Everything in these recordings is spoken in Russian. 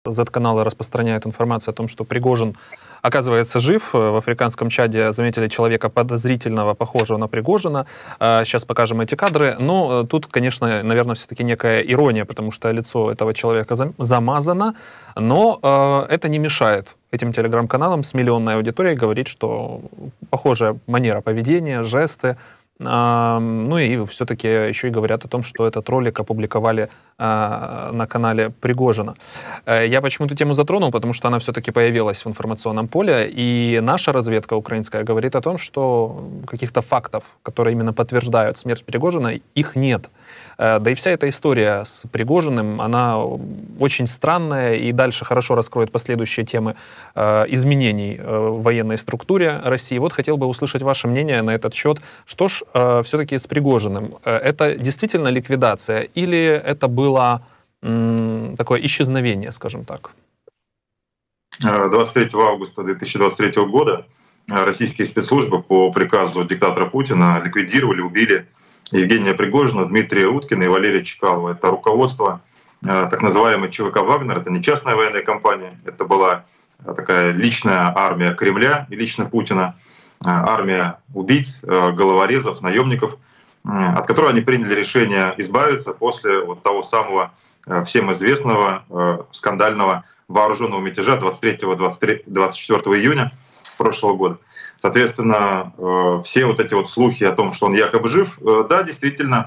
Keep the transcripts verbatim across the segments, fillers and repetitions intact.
зет-каналы распространяют информацию о том, что Пригожин, оказывается, жив. В африканском чаде заметили человека подозрительного, похожего на Пригожина. Сейчас покажем эти кадры. Но тут, конечно, наверное, все-таки некая ирония, потому что лицо этого человека замазано. Но это не мешает этим телеграм-каналам с миллионной аудиторией говорить, что похожая манера поведения, жесты. Ну и все-таки еще и говорят о том, что этот ролик опубликовали на канале Пригожина. Я почему эту тему затронул, потому что она все-таки появилась в информационном поле, и наша разведка украинская говорит о том, что каких-то фактов, которые именно подтверждают смерть Пригожина, их нет. Да и вся эта история с Пригожиным, она очень странная, и дальше хорошо раскроет последующие темы изменений в военной структуре России. Вот хотел бы услышать ваше мнение на этот счет. Что ж все-таки с Пригожиным? Это действительно ликвидация или это было м, такое исчезновение, скажем так? двадцать третьего августа две тысячи двадцать третьего года российские спецслужбы по приказу диктатора Путина ликвидировали, убили Евгения Пригожина, Дмитрия Уткина и Валерия Чкалова. Это руководство так называемой ЧВК «Вагнер». Это не частная военная компания, это была такая личная армия Кремля и лично Путина, армия убийц, головорезов, наемников, от которой они приняли решение избавиться после вот того самого всем известного скандального вооруженного мятежа двадцать третьего — двадцать четвёртого июня прошлого года. Соответственно, все вот эти вот слухи о том, что он якобы жив, да, действительно,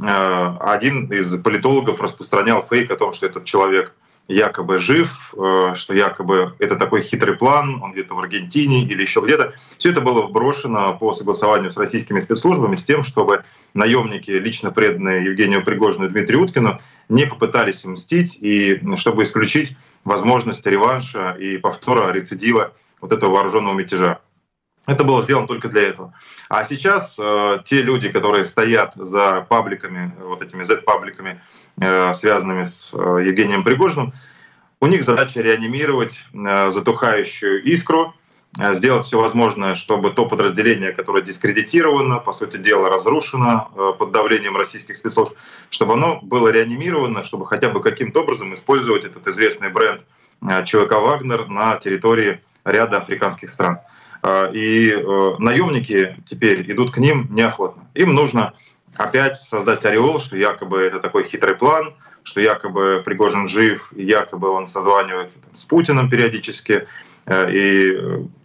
один из политологов распространял фейк о том, что этот человек якобы жив, что якобы это такой хитрый план, он где-то в Аргентине или еще где-то. Все это было вброшено по согласованию с российскими спецслужбами с тем, чтобы наемники, лично преданные Евгению Пригожину и Дмитрию Уткину, не попытались мстить и чтобы исключить возможность реванша и повтора, рецидива вот этого вооруженного мятежа. Это было сделано только для этого. А сейчас э, те люди, которые стоят за пабликами, вот этими зет-пабликами, э, связанными с э, Евгением Пригожиным, у них задача реанимировать э, затухающую искру, э, сделать все возможное, чтобы то подразделение, которое дискредитировано, по сути дела разрушено э, под давлением российских спецслужб, чтобы оно было реанимировано, чтобы хотя бы каким-то образом использовать этот известный бренд э, ЧВК «Вагнер» на территории ряда африканских стран. И э, наемники теперь идут к ним неохотно. Им нужно опять создать ореол, что якобы это такой хитрый план, что якобы Пригожин жив, и якобы он созванивается там с Путиным периодически. Э, и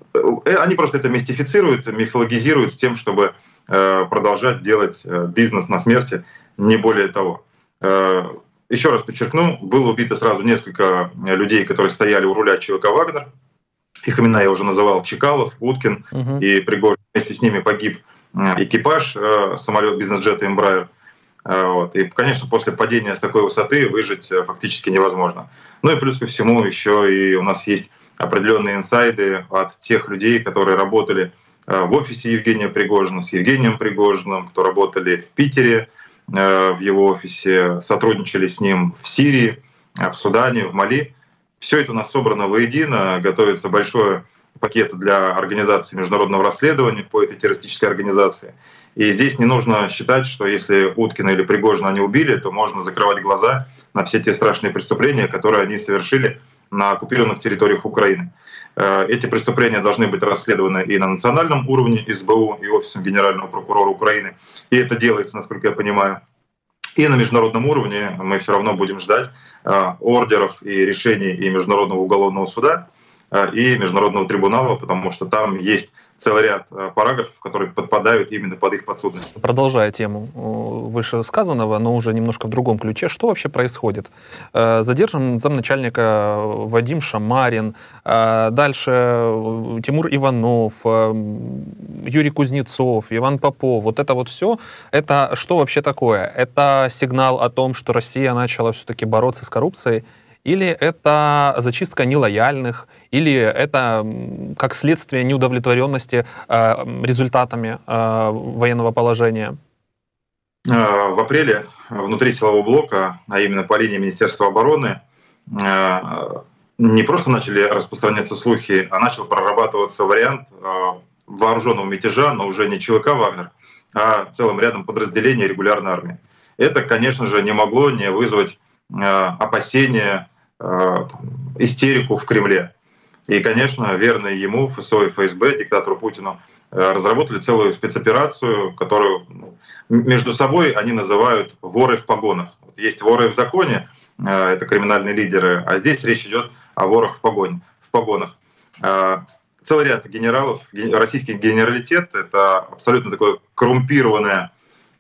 э, они просто это мистифицируют, мифологизируют с тем, чтобы э, продолжать делать э, бизнес на смерти, не более того. Э, еще раз подчеркну, было убито сразу несколько людей, которые стояли у руля ЧВК «Вагнер». Их имена я уже называл: Чкалов, Уткин uh-huh. и Пригожин. Вместе с ними погиб экипаж самолет бизнес-джета «Эмбраер». Вот. И, конечно, после падения с такой высоты выжить фактически невозможно. Ну и плюс ко всему еще и у нас есть определенные инсайды от тех людей, которые работали в офисе Евгения Пригожина, с Евгением Пригожиным, кто работали в Питере, в его офисе, сотрудничали с ним в Сирии, в Судане, в Мали. Все это у нас собрано воедино, готовится большой пакет для организации международного расследования по этой террористической организации. И здесь не нужно считать, что если Уткина или Пригожина они убили, то можно закрывать глаза на все те страшные преступления, которые они совершили на оккупированных территориях Украины. Эти преступления должны быть расследованы и на национальном уровне СБУ, и Офисом Генерального прокурора Украины. И это делается, насколько я понимаю. И на международном уровне мы все равно будем ждать э, ордеров и решений и Международного уголовного суда, э, и Международного трибунала, потому что там есть целый ряд э, параграфов, которые подпадают именно под их подсудность. Продолжая тему вышесказанного, но уже немножко в другом ключе, что вообще происходит? Э, задержан замначальника Вадим Шамарин, э, дальше Тимур Иванов, э, Юрий Кузнецов, Иван Попов. Вот это вот все, это что вообще такое? Это сигнал о том, что Россия начала все-таки бороться с коррупцией? Или это зачистка нелояльных? Или это как следствие неудовлетворенности э, результатами э, военного положения? В апреле внутри силового блока, а именно по линии Министерства обороны, э, не просто начали распространяться слухи, а начал прорабатываться вариант э, вооруженного мятежа, но уже не ЧВК «Вагнер», а целым рядом подразделений регулярной армии. Это, конечно же, не могло не вызвать э, опасения истерику в Кремле. И, конечно, верные ему ФСО и ФСБ, диктатору Путину, разработали целую спецоперацию, которую между собой они называют «воры в погонах». Есть воры в законе, это криминальные лидеры, а здесь речь идет о ворах в, погоне, в погонах. Целый ряд генералов, российский генералитет — это абсолютно такое коррумпированное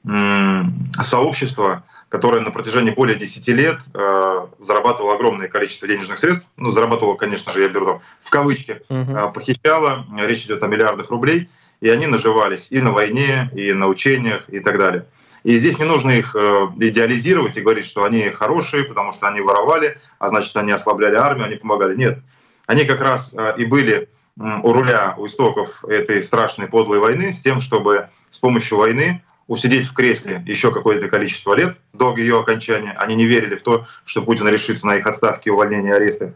сообщество, которое на протяжении более десяти лет э, зарабатывало огромное количество денежных средств. Ну, зарабатывало, конечно же, я беру там в кавычки, uh-huh. похищало, речь идет о миллиардах рублей, и они наживались и на войне, и на учениях, и так далее. И здесь не нужно их э, идеализировать и говорить, что они хорошие, потому что они воровали, а значит, они ослабляли армию, они помогали. Нет. Они как раз э, и были э, у руля, у истоков этой страшной подлой войны с тем, чтобы с помощью войны усидеть в кресле еще какое-то количество лет до ее окончания. Они не верили в то, что Путин решится на их отставки, увольнения, аресты.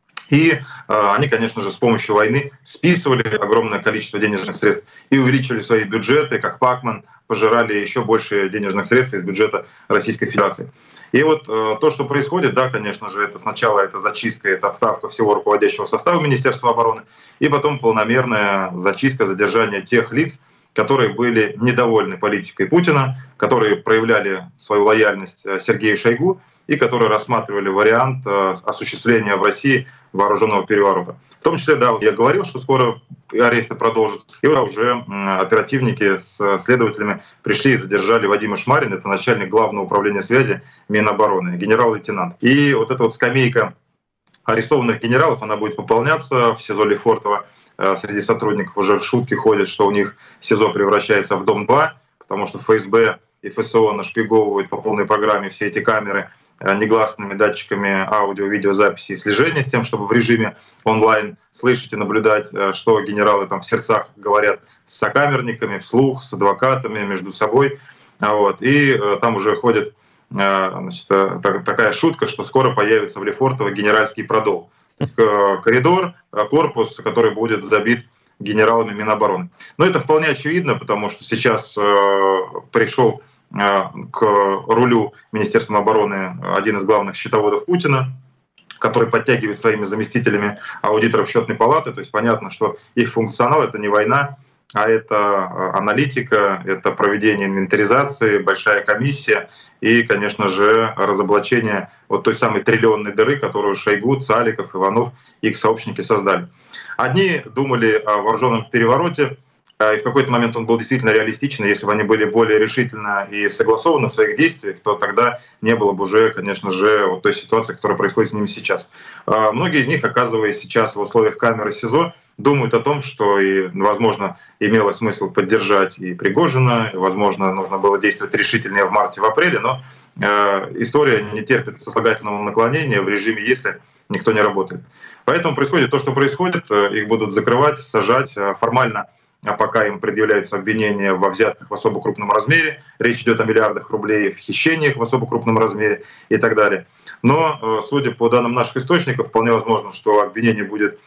И э, они, конечно же, с помощью войны списывали огромное количество денежных средств и увеличивали свои бюджеты, как Пакман, пожирали еще больше денежных средств из бюджета Российской Федерации. И вот э, то, что происходит, да, конечно же, это сначала это зачистка, это отставка всего руководящего состава Министерства обороны, и потом полномерная зачистка, задержание тех лиц, которые были недовольны политикой Путина, которые проявляли свою лояльность Сергею Шойгу и которые рассматривали вариант осуществления в России вооруженного переворота. В том числе, да, я говорил, что скоро аресты продолжатся, и уже оперативники с следователями пришли и задержали Вадима Шмарина, это начальник Главного управления связи Минобороны, генерал-лейтенант. И вот эта вот скамейка арестованных генералов, она будет пополняться в СИЗО Лефортово. Среди сотрудников уже шутки ходят, что у них СИЗО превращается в Дом-два, потому что ФСБ и ФСО нашпиговывают по полной программе все эти камеры негласными датчиками аудио-видеозаписи и слежения с тем, чтобы в режиме онлайн слышать и наблюдать, что генералы там в сердцах говорят с сокамерниками, вслух, с адвокатами, между собой. Вот. И там уже ходит, значит, такая шутка, что скоро появится в Лефортово генеральский продол. Коридор, корпус, который будет забит генералами Минобороны. Но это вполне очевидно, потому что сейчас э, пришел э, к рулю Министерства обороны один из главных счетоводов Путина, который подтягивает своими заместителями аудиторов Счетной палаты. То есть понятно, что их функционал — это не война, а это аналитика, это проведение инвентаризации, большая комиссия и, конечно же, разоблачение вот той самой триллионной дыры, которую Шойгу, Цаликов, Иванов и их сообщники создали. Одни думали о вооруженном перевороте, и в какой-то момент он был действительно реалистичен. Если бы они были более решительно и согласованы в своих действиях, то тогда не было бы уже, конечно же, вот той ситуации, которая происходит с ними сейчас. Многие из них, оказываясь сейчас в условиях камеры СИЗО, думают о том, что, и, возможно, имело смысл поддержать и Пригожина, и, возможно, нужно было действовать решительнее в марте, в апреле, но э, история не терпит сослагательного наклонения в режиме «если» никто не работает. Поэтому происходит то, что происходит, их будут закрывать, сажать формально. А пока им предъявляются обвинения во взятках в особо крупном размере, речь идет о миллиардах рублей, в хищениях в особо крупном размере и так далее. Но, судя по данным наших источников, вполне возможно, что обвинение будет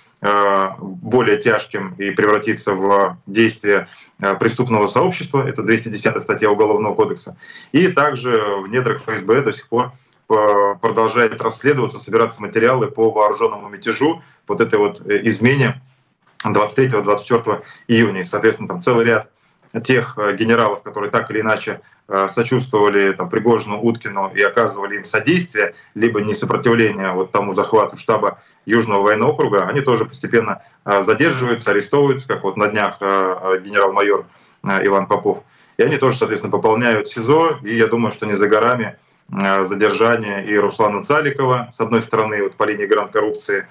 более тяжким и превратится в действие преступного сообщества, это двести десятая статья Уголовного кодекса. И также в недрах ФСБ до сих пор продолжает расследоваться, собираться материалы по вооруженному мятежу, вот этой вот измене двадцать третьего — двадцать четвёртого июня. И, соответственно, там целый ряд тех генералов, которые так или иначе сочувствовали там Пригожину, Уткину и оказывали им содействие, либо не сопротивление вот тому захвату штаба Южного военного округа, они тоже постепенно задерживаются, арестовываются, как вот на днях генерал-майор Иван Попов. И они тоже, соответственно, пополняют СИЗО, и я думаю, что не за горами задержание и Руслана Цаликова, с одной стороны, вот по линии гранд коррупции,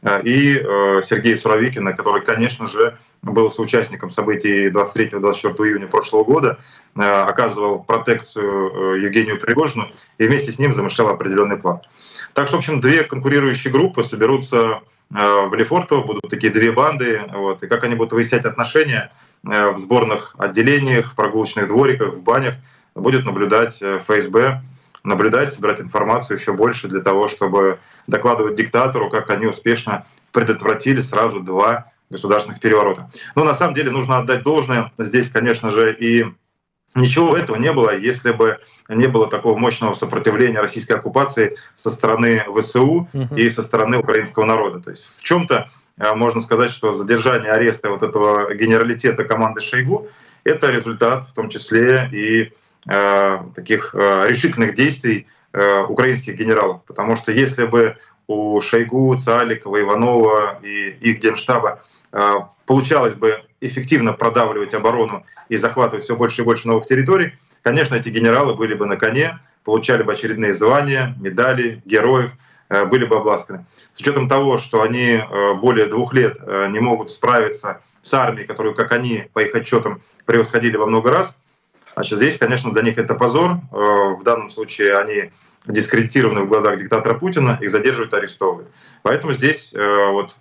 и Сергея Суровикина, который, конечно же, был соучастником событий двадцать третьего — двадцать четвёртого июня прошлого года, оказывал протекцию Евгению Пригожину и вместе с ним замышлял определенный план. Так что, в общем, две конкурирующие группы соберутся в Лефортово, будут такие две банды, вот, и как они будут выяснять отношения в сборных отделениях, в прогулочных двориках, в банях, будет наблюдать ФСБ, наблюдать, собирать информацию еще больше для того, чтобы докладывать диктатору, как они успешно предотвратили сразу два государственных переворота. Но на самом деле нужно отдать должное здесь, конечно же, и Ничего этого не было, если бы не было такого мощного сопротивления российской оккупации со стороны ВСУ Мгм. и со стороны украинского народа. То есть в чем-то можно сказать, что задержание, ареста вот этого генералитета команды Шойгу — это результат в том числе и э, таких э, решительных действий э, украинских генералов. Потому что если бы у Шойгу, Цаликова, Иванова и их генштаба э, получалось бы эффективно продавливать оборону и захватывать все больше и больше новых территорий, конечно, эти генералы были бы на коне, получали бы очередные звания, медали, героев, были бы обласканы. С учетом того, что они более двух лет не могут справиться с армией, которую, как они, по их отчетам, превосходили во много раз, значит, здесь, конечно, для них это позор. В данном случае они дискредитированы в глазах диктатора Путина, их задерживают, арестовывают. Поэтому здесь вот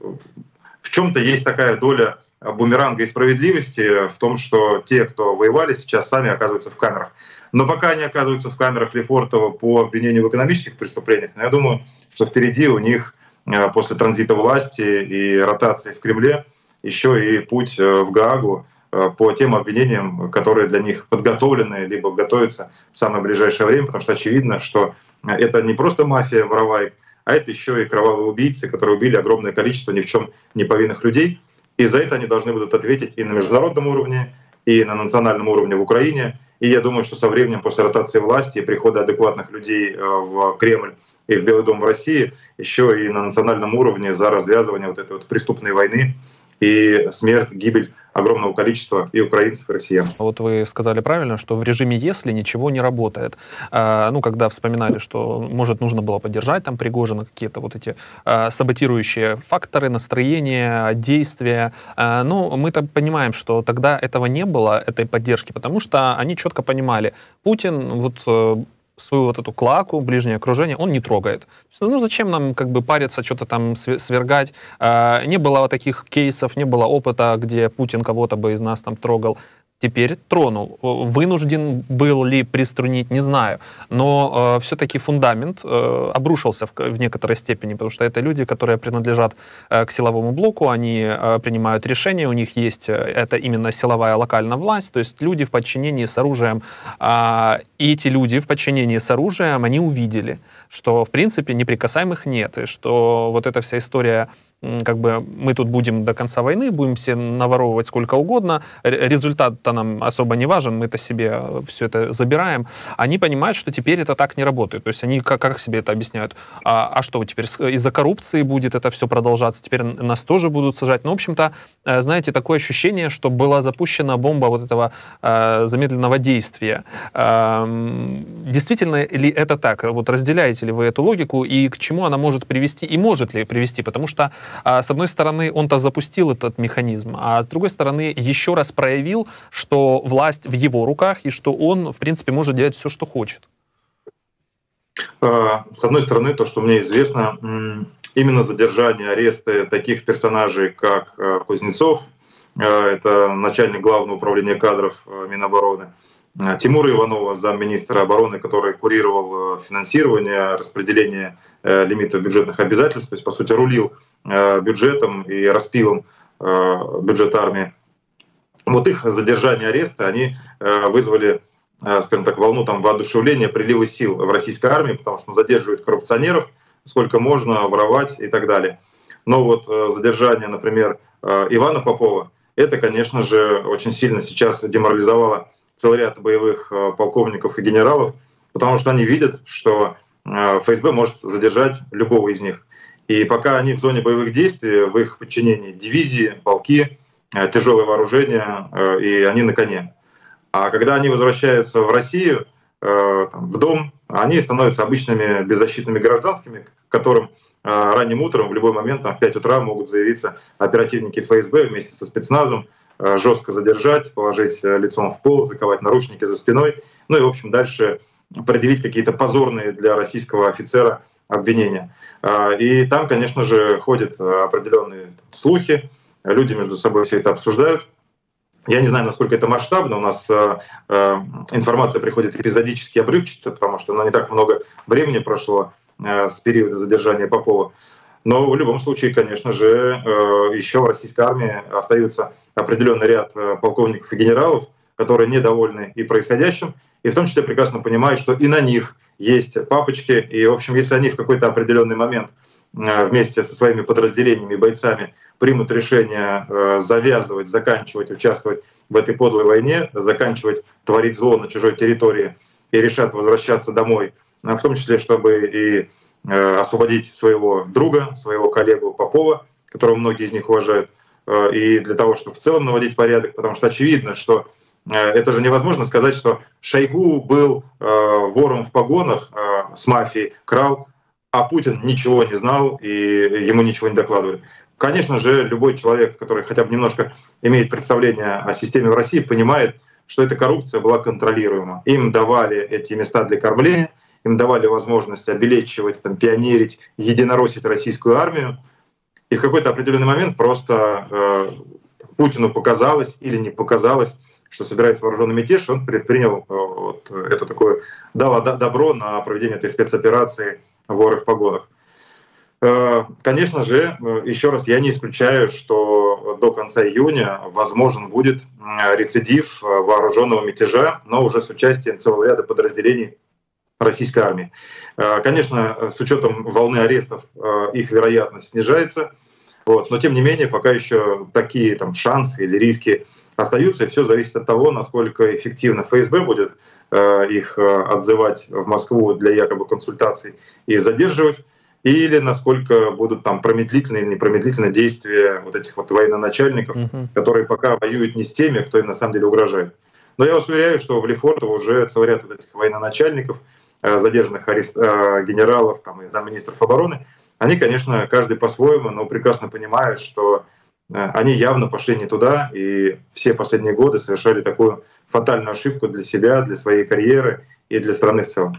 в чем-то есть такая доля бумеранга и справедливости в том, что те, кто воевали, сейчас сами оказываются в камерах. Но пока они оказываются в камерах Лефортово по обвинению в экономических преступлениях, я думаю, что впереди у них после транзита власти и ротации в Кремле еще и путь в Гаагу по тем обвинениям, которые для них подготовлены, либо готовятся в самое ближайшее время, потому что очевидно, что это не просто мафия вороваек, а это еще и кровавые убийцы, которые убили огромное количество ни в чем не повинных людей. И за это они должны будут ответить и на международном уровне, и на национальном уровне в Украине. И я думаю, что со временем, после ротации власти и прихода адекватных людей в Кремль и в Белый дом в России, еще и на национальном уровне за развязывание вот этой вот преступной войны и смерть, гибель огромного количества и украинцев, и россиян. Вот вы сказали правильно, что в режиме «если» ничего не работает. А, ну, когда вспоминали, что, может, нужно было поддержать там Пригожина, какие-то вот эти а, саботирующие факторы, настроения, действия. А, ну, мы-то понимаем, что тогда этого не было, этой поддержки, потому что они четко понимали, Путин вот свою вот эту клаку, ближнее окружение, он не трогает. Ну, зачем нам как бы париться, что-то там свергать? А, не было таких кейсов, не было опыта, где Путин кого-то бы из нас там трогал. Теперь тронул. Вынужден был ли приструнить, не знаю. Но э, все-таки фундамент э, обрушился в, в некоторой степени, потому что это люди, которые принадлежат э, к силовому блоку, они э, принимают решения, у них есть, э, это именно силовая локальная власть, то есть люди в подчинении с оружием. Э, и эти люди в подчинении с оружием, они увидели, что в принципе неприкасаемых нет, и что вот эта вся история, как бы мы тут будем до конца войны, будем все наворовывать сколько угодно, результат-то нам особо не важен, мы-то себе все это забираем. Они понимают, что теперь это так не работает. То есть они как, как себе это объясняют? А, а что, теперь из-за коррупции будет это все продолжаться? Теперь нас тоже будут сажать? Ну, в общем-то, знаете, такое ощущение, что была запущена бомба вот этого э, замедленного действия. Э, действительно ли это так? Вот разделяете ли вы эту логику и к чему она может привести? И может ли привести? Потому что с одной стороны, он-то запустил этот механизм, а с другой стороны, еще раз проявил, что власть в его руках и что он, в принципе, может делать все, что хочет. С одной стороны, то, что мне известно, именно задержание, аресты таких персонажей, как Кузнецов, это начальник главного управления кадров Минобороны, Тимура Иванова, замминистра обороны, который курировал финансирование, распределение лимитов бюджетных обязательств, то есть, по сути, рулил бюджетом и распилом бюджета армии. Вот их задержание, аресты, они вызвали, скажем так, волну там воодушевления, прилива сил в российской армии, потому что задерживают коррупционеров, сколько можно воровать и так далее. Но вот задержание, например, Ивана Попова, это, конечно же, очень сильно сейчас деморализовало целый ряд боевых полковников и генералов, потому что они видят, что ФСБ может задержать любого из них. И пока они в зоне боевых действий, в их подчинении дивизии, полки, тяжелое вооружение, и они на коне. А когда они возвращаются в Россию, там, в дом, они становятся обычными беззащитными гражданскими, которым ранним утром в любой момент там, в пять утра могут заявиться оперативники ФСБ вместе со спецназом, жестко задержать, положить лицом в пол, заковать наручники за спиной, ну и, в общем, дальше предъявить какие-то позорные для российского офицера обвинения. И там, конечно же, ходят определенные слухи, люди между собой все это обсуждают. Я не знаю, насколько это масштабно, у нас информация приходит эпизодически, обрывчато, потому что ну, не так много времени прошло с периода задержания Попова. Но в любом случае, конечно же, еще в российской армии остается определенный ряд полковников и генералов, которые недовольны и происходящим, и в том числе прекрасно понимают, что и на них есть папочки, и, в общем, если они в какой-то определенный момент вместе со своими подразделениями, бойцами примут решение завязывать, заканчивать, участвовать в этой подлой войне, заканчивать творить зло на чужой территории и решат возвращаться домой, в том числе, чтобы и освободить своего друга, своего коллегу Попова, которого многие из них уважают, и для того, чтобы в целом наводить порядок, потому что очевидно, что это же невозможно сказать, что Шойгу был вором в погонах с мафией, крал, а Путин ничего не знал и ему ничего не докладывали. Конечно же, любой человек, который хотя бы немножко имеет представление о системе в России, понимает, что эта коррупция была контролируема. Им давали эти места для кормления, им давали возможность обелечивать, там, пионерить, единороссить российскую армию. И в какой-то определенный момент просто э, Путину показалось или не показалось, что собирается вооруженный мятеж, он предпринял э, вот это такое, дал добро на проведение этой спецоперации «Воры в погонах». Э, конечно же, еще раз, я не исключаю, что до конца июня возможен будет рецидив вооруженного мятежа, но уже с участием целого ряда подразделений российской армии. Конечно, с учетом волны арестов их вероятность снижается, вот, но тем не менее пока еще такие там шансы или риски остаются, и все зависит от того, насколько эффективно ФСБ будет их отзывать в Москву для якобы консультаций и задерживать, или насколько будут там промедлительные или непромедлительные действия вот этих вот военачальников, uh-huh. которые пока воюют не с теми, кто им на самом деле угрожает. Но я вас уверяю, что в Лефортово уже целый ряд вот этих военачальников, задержанных арест... генералов там, и замминистров обороны, они, конечно, каждый по-своему, но прекрасно понимают, что они явно пошли не туда, и все последние годы совершали такую фатальную ошибку для себя, для своей карьеры и для страны в целом.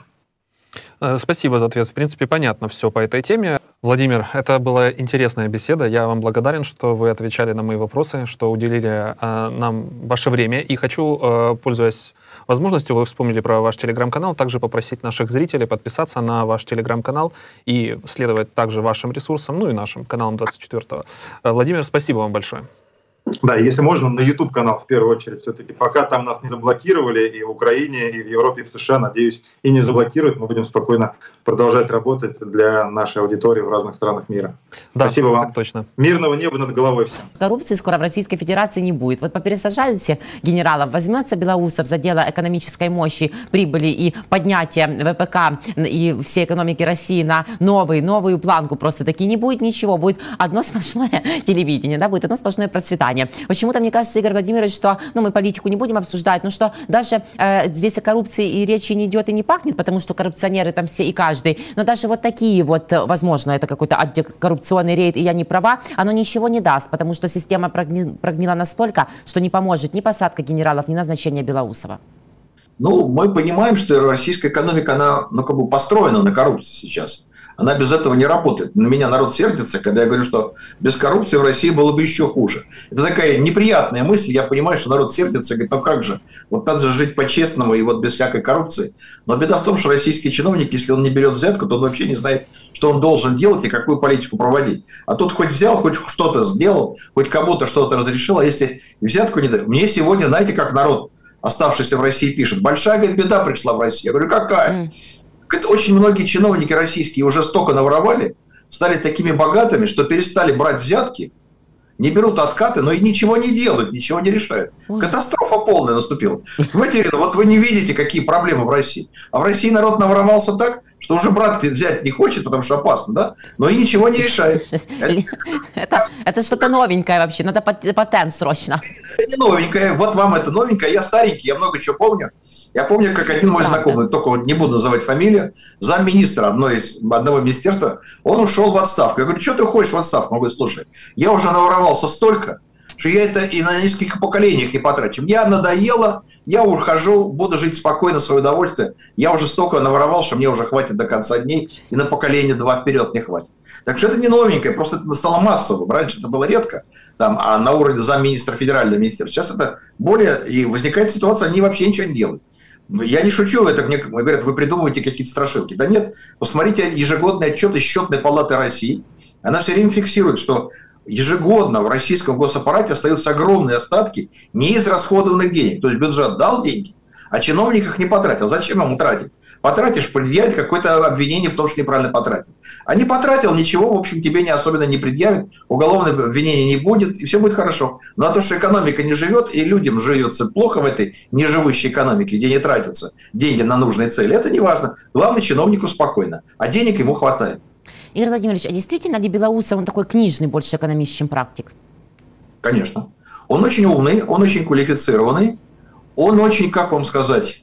Спасибо за ответ. В принципе, понятно все по этой теме. Владимир, это была интересная беседа. Я вам благодарен, что вы отвечали на мои вопросы, что уделили э, нам ваше время. И хочу, э, пользуясь возможностью, вы вспомнили про ваш телеграм-канал, также попросить наших зрителей подписаться на ваш телеграм-канал и следовать также вашим ресурсам, ну и нашим каналам двадцать четвёртого. Владимир, спасибо вам большое. Да, если можно, на YouTube-канал в первую очередь все-таки. Пока там нас не заблокировали и в Украине, и в Европе, и в США, надеюсь, и не заблокируют, мы будем спокойно продолжать работать для нашей аудитории в разных странах мира. Да, спасибо вам. Точно. Мирного неба над головой всем. Коррупции скоро в Российской Федерации не будет. Вот попересажают всех генералов, возьмется Белоусов за дело экономической мощи, прибыли и поднятия ВПК и всей экономики России на новый, новую планку. Просто таки не будет ничего, будет одно сплошное телевидение, да, будет одно сплошное процветание. Почему-то мне кажется, Игорь Владимирович, что, ну, мы политику не будем обсуждать, но что даже э, здесь о коррупции и речи не идет и не пахнет, потому что коррупционеры там все и каждый, но даже вот такие вот, возможно, это какой-то антикоррупционный рейд, и я не права, оно ничего не даст, потому что система прогни, прогнила настолько, что не поможет ни посадка генералов, ни назначение Белоусова. Ну, мы понимаем, что российская экономика, она, ну, как бы построена на коррупции сейчас. Она без этого не работает. На меня народ сердится, когда я говорю, что без коррупции в России было бы еще хуже. Это такая неприятная мысль. Я понимаю, что народ сердится и говорит, ну как же, вот надо же жить по-честному и вот без всякой коррупции. Но беда в том, что российский чиновник, если он не берет взятку, то он вообще не знает, что он должен делать и какую политику проводить. А тут хоть взял, хоть что-то сделал, хоть кому-то что-то разрешил, а если взятку не дает. Мне сегодня, знаете, как народ, оставшийся в России, пишет, большая, говорит, беда пришла в Россию. Я говорю, какая? Это очень многие чиновники российские уже столько наворовали, стали такими богатыми, что перестали брать взятки, не берут откаты, но и ничего не делают, ничего не решают. Катастрофа полная наступила. Понимаете, Ирина, вот вы не видите, какие проблемы в России. А в России народ наворовался так, что уже брат взять не хочет, потому что опасно, да? Но и ничего не решает. Это, это что-то новенькое вообще, надо патент срочно. Это не новенькое, вот вам это новенькое, я старенький, я много чего помню. Я помню, как один мой знакомый, только вот не буду называть фамилию, замминистра одной из, одного министерства, он ушел в отставку. Я говорю, что ты хочешь в отставку? Он говорит, слушай, я уже наворовался столько, что я это и на нескольких поколениях не потрачу. Мне надоело, я ухожу, буду жить спокойно, в свое удовольствие. Я уже столько наворовал, что мне уже хватит до конца дней, и на поколение два вперед не хватит. Так что это не новенькое, просто это стало массовым. Раньше это было редко, там, а на уровне замминистра федерального министерства. Сейчас это более, и возникает ситуация, они вообще ничего не делают. Я не шучу, это мне говорят, вы придумываете какие-то страшилки. Да нет, посмотрите ежегодный отчет из Счетной палаты России. Она все время фиксирует, что ежегодно в российском госаппарате остаются огромные остатки неизрасходованных денег. То есть бюджет дал деньги, а чиновник их не потратил. Зачем ему тратить? Потратишь, предъявить какое-то обвинение в том, что неправильно потратил. А не потратил, ничего, в общем, тебе не особенно не предъявят, уголовное обвинение не будет, и все будет хорошо. Ну а то, что экономика не живет, и людям живется плохо в этой неживущей экономике, где не тратятся деньги на нужные цели, это не важно. Главное, чиновнику спокойно, а денег ему хватает. Игорь Владимирович, а действительно ли Белоусов, он такой книжный больше экономист, чем практик? Конечно. Он очень умный, он очень квалифицированный, он очень, как вам сказать...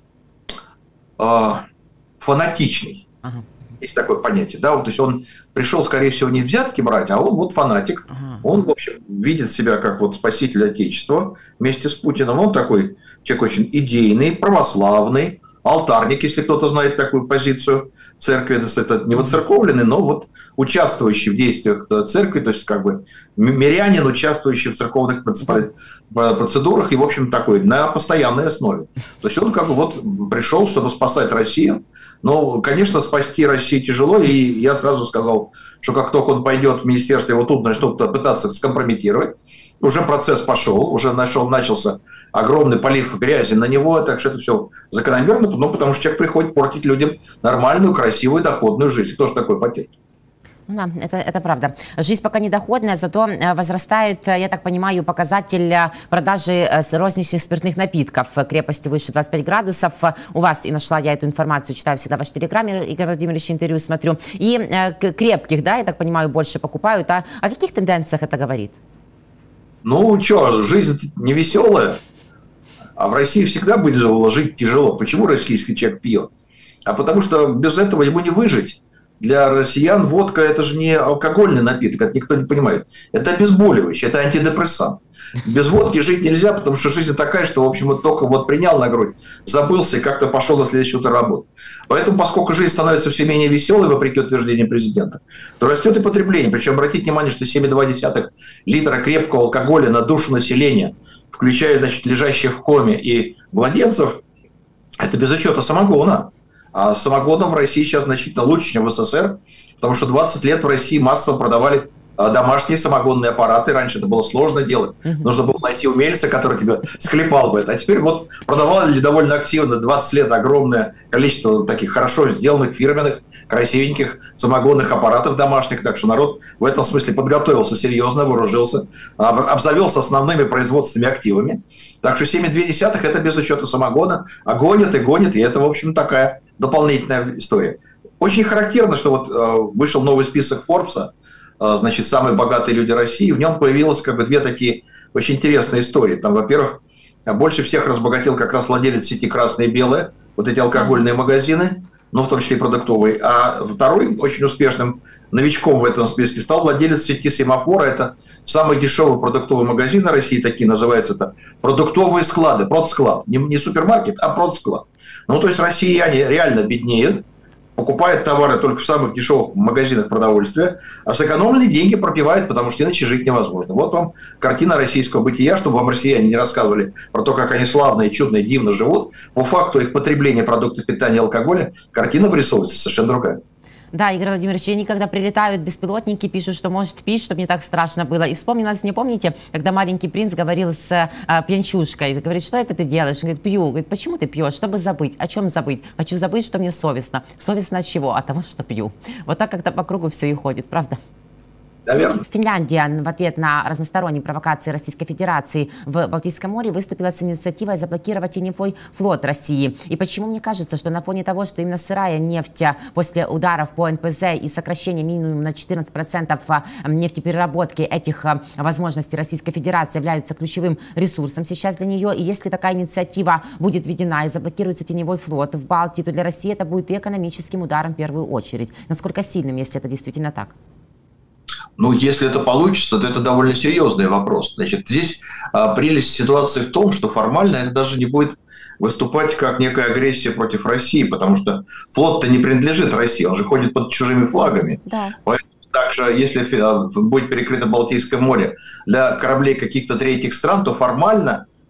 фанатичный. Ага. Есть такое понятие, да, вот, то есть он пришел, скорее всего, не взятки брать, а он вот фанатик, ага. Он, в общем, видит себя как вот спаситель Отечества вместе с Путиным, он такой человек очень идейный, православный, алтарник, если кто-то знает такую позицию церкви, это не воцерковленный, но вот участвующий в действиях церкви, то есть как бы мирянин, участвующий в церковных процедурах и, в общем, такой на постоянной основе. То есть он как бы вот пришел, чтобы спасать Россию. Но, конечно, спасти Россию тяжело, и я сразу сказал, что как только он пойдет в министерство, его тут начнут пытаться скомпрометировать. Уже процесс пошел, уже начал, начался огромный полив грязи на него, так что это все закономерно, ну, потому что человек приходит портить людям нормальную, красивую, доходную жизнь. Кто же такой потерпит? Ну да, это, это правда. Жизнь пока недоходная, зато возрастает, я так понимаю, показатель продажи розничных спиртных напитков крепостью выше двадцати пяти градусов. У вас, и нашла я эту информацию, читаю всегда в вашем телеграме, Игорь Владимирович, интервью смотрю. И э, крепких, да, я так понимаю, больше покупают. А о каких тенденциях это говорит? Ну, что, жизнь не веселая, а в России всегда будет жить тяжело. Почему российский человек пьет? А потому что без этого ему не выжить. Для россиян водка – это же не алкогольный напиток, это никто не понимает. Это обезболивающий, это антидепрессант. Без водки жить нельзя, потому что жизнь такая, что, в общем, вот только вот принял на грудь, забылся и как-то пошел на следующее утро работать. Поэтому, поскольку жизнь становится все менее веселой, вопреки утверждениям президента, то растет и потребление. Причем обратите внимание, что семь и два десятых литра крепкого алкоголя на душу населения, включая, значит, лежащих в коме и младенцев, это без учета самогона. А самогоном в России сейчас значительно лучше, чем в СССР, потому что двадцать лет в России массово продавали домашние самогонные аппараты. Раньше это было сложно делать. Uh-huh. Нужно было найти умельца, который тебя склепал бы это. А теперь вот продавали довольно активно двадцать лет огромное количество таких хорошо сделанных, фирменных, красивеньких самогонных аппаратов домашних. Так что народ в этом смысле подготовился серьезно, вооружился, обзавелся основными производственными активами. Так что семь и два десятых это без учета самогона. А гонят и гонят, и это, в общем, такая дополнительная история. Очень характерно, что вот э, вышел новый список Форбса, э, значит, самые богатые люди России. В нем появилось как бы две такие очень интересные истории. Там, во-первых, больше всех разбогател как раз владелец сети «Красное и белое», вот эти алкогольные магазины, ну, в том числе и продуктовые. А второй очень успешным новичком в этом списке стал владелец сети «Семафора». Это самый дешевый продуктовый магазин России, такие называются это продуктовые склады, продсклад. Не, не супермаркет, а продсклад. Ну, то есть россияне реально беднеют, покупают товары только в самых дешевых магазинах продовольствия, а сэкономленные деньги пропивают, потому что иначе жить невозможно. Вот вам картина российского бытия, чтобы вам россияне не рассказывали про то, как они славно и чудно и дивно живут. По факту их потребления продуктов питания и алкоголя картина вырисовывается совершенно другая. Да, Игорь Владимирович, они когда прилетают беспилотники, пишут, что может пить, чтобы не так страшно было. И вспомнилось, мне помните, когда маленький принц говорил с а, пьянчушкой, говорит, что это ты делаешь? Он говорит, пью. Говорит, почему ты пьешь? Чтобы забыть. О чем забыть? Хочу забыть, что мне совестно. Совестно от чего? От того, что пью. Вот так как-то по кругу все и ходит, правда? Наверное. Финляндия в ответ на разносторонние провокации Российской Федерации в Балтийском море выступила с инициативой заблокировать теневой флот России. И почему мне кажется, что на фоне того, что именно сырая нефть после ударов по эн пэ зэ и сокращения минимум на четырнадцать процентов нефтепереработки этих возможностей Российской Федерации являются ключевым ресурсом сейчас для нее. И если такая инициатива будет введена и заблокируется теневой флот в Балтии, то для России это будет и экономическим ударом в первую очередь. Насколько сильным, если это действительно так? Ну, если это получится, то это довольно серьезный вопрос. Значит, здесь а, прелесть ситуации в том, что формально это даже не будет выступать как некая агрессия против России, потому что флот-то не принадлежит России, он же ходит под чужими флагами. Да. Поэтому также, если будет перекрыто Балтийское море для кораблей каких-то третьих стран, то формально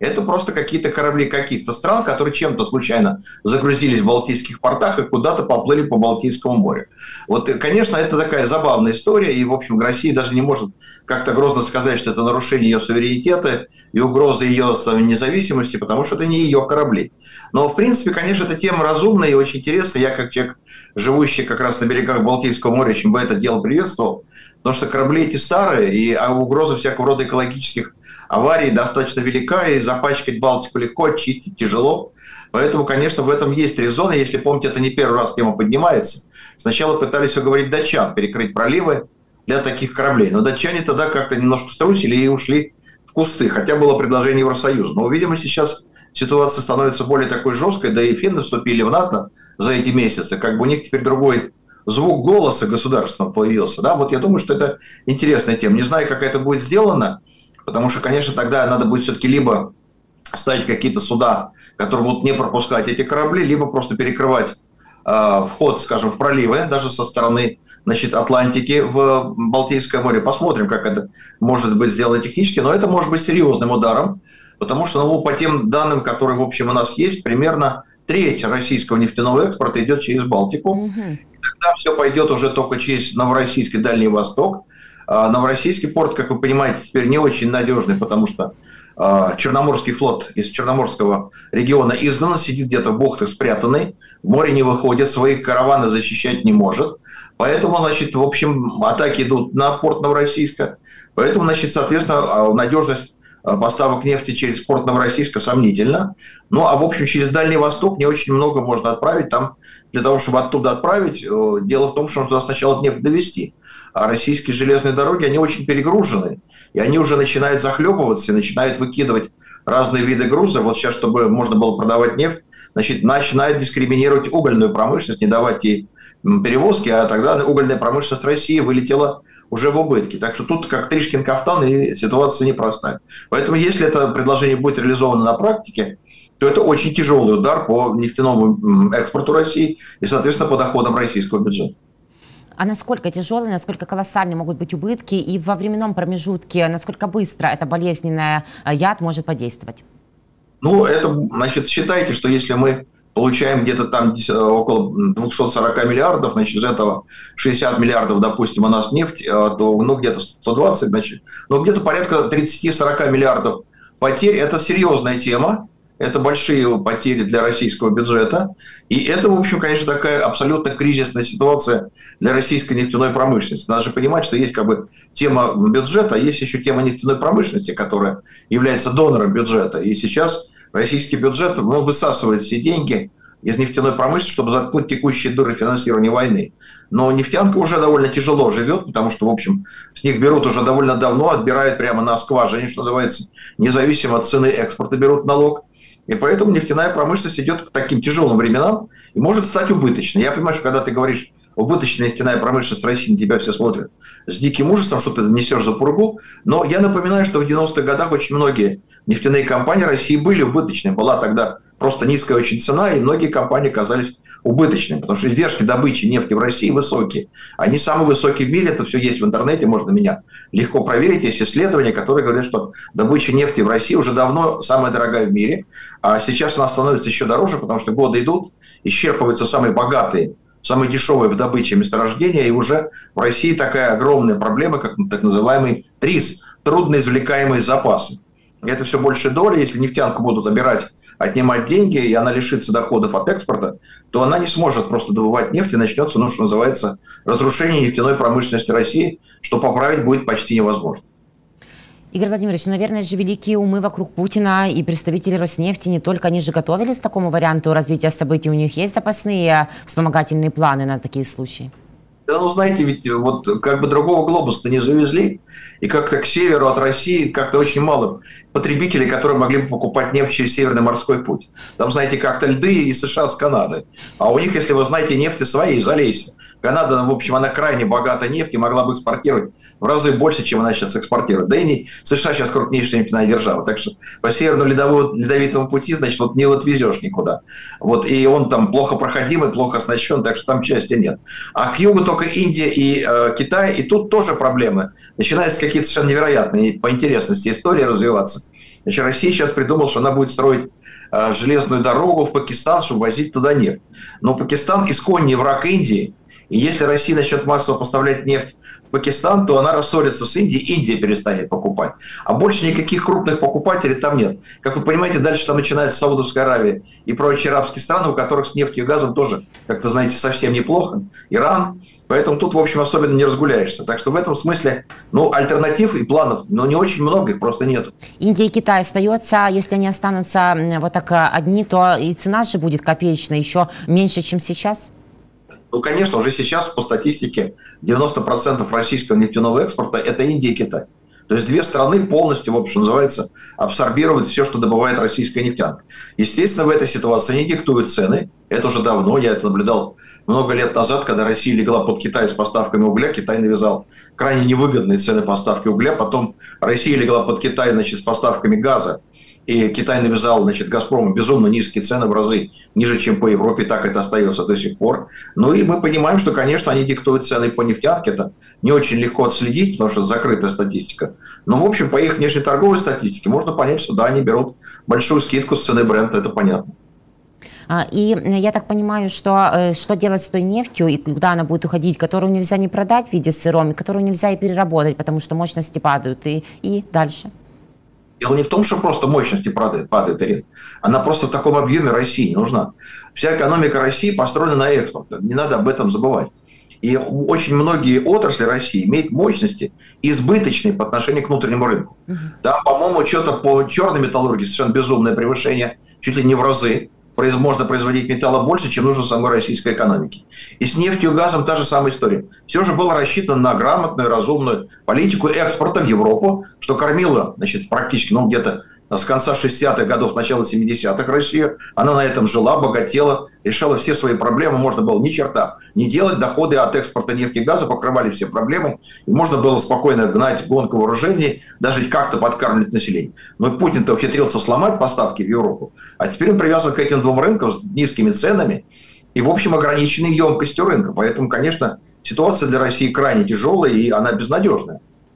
Это просто какие-то корабли каких-то стран, которые чем-то случайно загрузились в балтийских портах и куда-то поплыли по Балтийскому морю. Вот, конечно, это такая забавная история, и, в общем, Россия даже не может как-то грозно сказать, что это нарушение ее суверенитета и угроза ее независимости, потому что это не ее корабли. Но, в принципе, конечно, эта тема разумная и очень интересная. Я, как человек, живущий как раз на берегах Балтийского моря, очень бы это дело приветствовал, потому что корабли эти старые, и угроза всякого рода экологических аварий достаточно велика, и запачкать Балтику легко, очистить тяжело. Поэтому, конечно, в этом есть резон. Если помните, это не первый раз тема поднимается. Сначала пытались уговорить датчан перекрыть проливы для таких кораблей. Но датчане тогда как-то немножко струсили и ушли в кусты, хотя было предложение Евросоюза. Но, видимо, сейчас ситуация становится более такой жесткой, да и финны вступили в НАТО за эти месяцы. Как бы у них теперь другой звук голоса государственного появился. Да? Вот я думаю, что это интересная тема. Не знаю, как это будет сделано, потому что, конечно, тогда надо будет все-таки либо ставить какие-то суда, которые будут не пропускать эти корабли, либо просто перекрывать э, вход, скажем, в проливы, даже со стороны, значит, Атлантики в Балтийское море. Посмотрим, как это может быть сделано технически, но это может быть серьезным ударом, потому что, ну, по тем данным, которые, в общем, у нас есть, примерно треть российского нефтяного экспорта идет через Балтику. Mm-hmm. И тогда все пойдет уже только через Новороссийск и Дальний Восток. Новороссийский порт, как вы понимаете, теперь не очень надежный, потому что Черноморский флот из Черноморского региона изгнан, сидит где-то в бухтах спрятанный, в море не выходит, свои караваны защищать не может. Поэтому, значит, в общем, атаки идут на порт Новороссийска. Поэтому, значит, соответственно, надежность поставок нефти через порт Новороссийска сомнительна. Ну, а, в общем, через Дальний Восток не очень много можно отправить. Там для того, чтобы оттуда отправить, дело в том, что нужно сначала нефть довести. А российские железные дороги, они очень перегружены. И они уже начинают захлебываться, начинают выкидывать разные виды груза. Вот сейчас, чтобы можно было продавать нефть, значит, начинают дискриминировать угольную промышленность, не давать ей перевозки, а тогда угольная промышленность России вылетела уже в убытки. Так что тут как Тришкин кафтан, и ситуация непростая. Поэтому если это предложение будет реализовано на практике, то это очень тяжелый удар по нефтяному экспорту России и, соответственно, по доходам российского бюджета. А насколько тяжелые, насколько колоссальные могут быть убытки, и во временном промежутке, насколько быстро эта болезненная яд может подействовать? Ну, это, значит, считайте, что если мы получаем где-то там около двухсот сорока миллиардов, значит, из этого шестьдесят миллиардов, допустим, у нас нефть, то, ну, где-то сто двадцать, значит, ну, где-то порядка тридцати-сорока миллиардов потерь. Это серьезная тема. Это большие потери для российского бюджета. И это, в общем, конечно, такая абсолютно кризисная ситуация для российской нефтяной промышленности. Надо же понимать, что есть как бы тема бюджета, а есть еще тема нефтяной промышленности, которая является донором бюджета. И сейчас российский бюджет, ну, высасывает все деньги из нефтяной промышленности, чтобы заткнуть текущие дыры финансирования войны. Но нефтянка уже довольно тяжело живет, потому что, в общем, с них берут уже довольно давно, отбирают прямо на скважине, что называется, независимо от цены экспорта берут налог. И поэтому нефтяная промышленность идет к таким тяжелым временам и может стать убыточной. Я понимаю, что когда ты говоришь убыточная нефтяная промышленность России, на тебя все смотрят с диким ужасом, что ты несешь за пургу. Но я напоминаю, что в девяностых годах очень многие нефтяные компании России были убыточными. Была тогда просто низкая очень цена, и многие компании оказались убыточными, потому что издержки добычи нефти в России высокие. Они самые высокие в мире, это все есть в интернете, можно меня легко проверить. Есть исследования, которые говорят, что добыча нефти в России уже давно самая дорогая в мире, а сейчас она становится еще дороже, потому что годы идут, исчерпываются самые богатые, самые дешевые в добыче месторождения, и уже в России такая огромная проблема, как так называемый ТРИЗ, трудноизвлекаемые запасы. Это все больше доли. Если нефтянку будут забирать, отнимать деньги, и она лишится доходов от экспорта, то она не сможет просто добывать нефть, и начнется, ну, что называется, разрушение нефтяной промышленности России, что поправить будет почти невозможно. Игорь Владимирович, ну, наверное же великие умы вокруг Путина и представители Роснефти не только, они же готовились к такому варианту развития событий, у них есть запасные вспомогательные планы на такие случаи? Да, ну, знаете, ведь вот как бы другого глобуса-то не завезли, и как-то к северу от России как-то очень мало потребителей, которые могли бы покупать нефть через Северный морской путь. Там, знаете, как-то льды и США с Канадой. А у них, если вы знаете, нефти своей, залейся. Канада, в общем, она крайне богата нефтью, могла бы экспортировать в разы больше, чем она сейчас экспортирует. Да и не, США сейчас крупнейшая нефтяная держава. Так что по Северному ледовому, ледовитому пути, значит, вот не отвезешь никуда. Вот, и он там плохо проходимый, плохо оснащен, так что там части нет. А к югу только Индия и э, Китай, и тут тоже проблемы. Начинаются какие-то совершенно невероятные по интересности истории развиваться. Значит, Россия сейчас придумала, что она будет строить э, железную дорогу в Пакистан, чтобы возить туда нефть. Но Пакистан исконный враг Индии, и если Россия начнет массово поставлять нефть в Пакистан, то она рассорится с Индией, Индия перестанет покупать. А больше никаких крупных покупателей там нет. Как вы понимаете, дальше там начинается Саудовская Аравия и прочие арабские страны, у которых с нефтью и газом тоже, как-то, знаете, совсем неплохо. Иран. Поэтому тут, в общем, особенно не разгуляешься. Так что в этом смысле, ну, альтернатив и планов, ну, не очень много, их просто нет. Индия и Китай остаются. Если они останутся вот так одни, то и цена же будет копеечная, еще меньше, чем сейчас. Ну, конечно, уже сейчас по статистике девяносто процентов российского нефтяного экспорта – это Индия и Китай. То есть две страны полностью, в общем, называется, абсорбируют все, что добывает российская нефтянка. Естественно, в этой ситуации они диктуют цены. Это уже давно, я это наблюдал много лет назад, когда Россия легла под Китай с поставками угля, Китай навязал крайне невыгодные цены поставки угля, потом Россия легла под Китай, значит, с поставками газа, и Китай навязал, значит, Газпрому безумно низкие цены в разы ниже, чем по Европе, так это остается до сих пор. Ну и мы понимаем, что, конечно, они диктуют цены по нефтянке, это не очень легко отследить, потому что это закрытая статистика. Но, в общем, по их внешнеторговой статистике можно понять, что да, они берут большую скидку с цены брента, это понятно. И я так понимаю, что что делать с той нефтью и куда она будет уходить, которую нельзя не продать в виде сыром, которую нельзя и переработать, потому что мощности падают, и, и дальше. Дело не в том, что просто мощности падают, падают, Ирина. Она просто в таком объеме России не нужна. Вся экономика России построена на экспорт. Не надо об этом забывать. И очень многие отрасли России имеют мощности избыточные по отношению к внутреннему рынку. Uh-huh. Да, по-моему, что-то по черной металлургии совершенно безумное превышение, чуть ли не в разы. Можно производить металла больше, чем нужно самой российской экономике. И с нефтью и газом та же самая история. Все же было рассчитано на грамотную, разумную политику экспорта в Европу, что кормило, значит, практически, ну, где-то с конца шестидесятых годов, начала семидесятых Россия. Она на этом жила, богатела, решала все свои проблемы. Можно было ни черта не делать. Доходы от экспорта нефти и газа покрывали все проблемы. И можно было спокойно гнать гонку вооружений, даже как-то подкармливать население. Но Путин-то ухитрился сломать поставки в Европу. А теперь он привязан к этим двум рынкам с низкими ценами и, в общем, ограниченной емкостью рынка. Поэтому, конечно, ситуация для России крайне тяжелая, и она безнадежная.